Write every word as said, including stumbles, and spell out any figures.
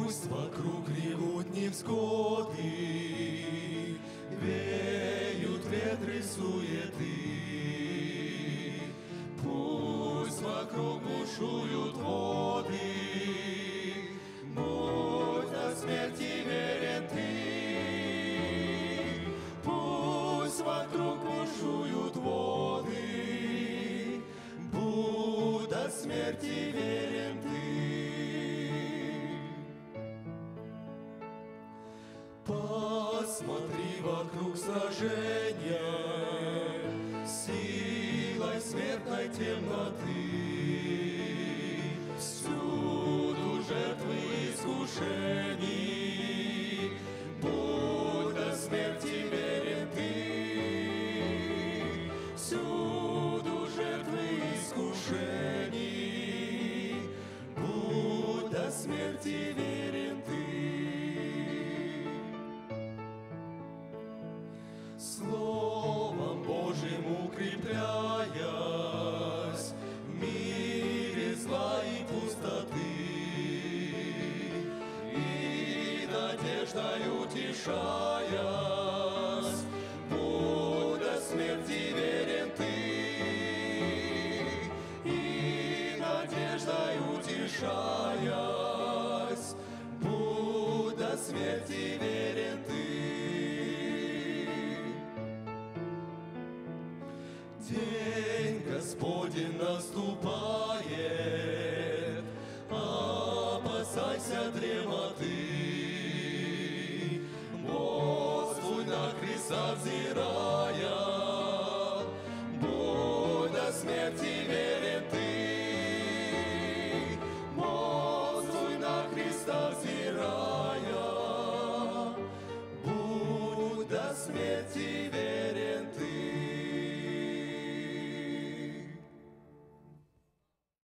Пусть вокруг ревут невзгоды, веют ветры суеты. Пусть вокруг бушуют воды, будь до смерти верен ты. Пусть вокруг бушуют воды, будь до смерти верен ты. Посмотри вокруг сражения, силой смертной темноты. Всюду жертвы искушений, будь до смерти верен ты. Всюду жертвы искушений, будь до смерти верен ты. Словом Божьим укрепляясь в мире зла и пустоты, и надеждой утешаясь, будь до смерти верен ты. И надеждой утешаясь, будь до смерти верен ты. День Господень наступает, опасайся дремоты. Мост твой на креста взирая, будь до смерти верен ты. Мост твой на креста взирая, будь до смерти верен ты.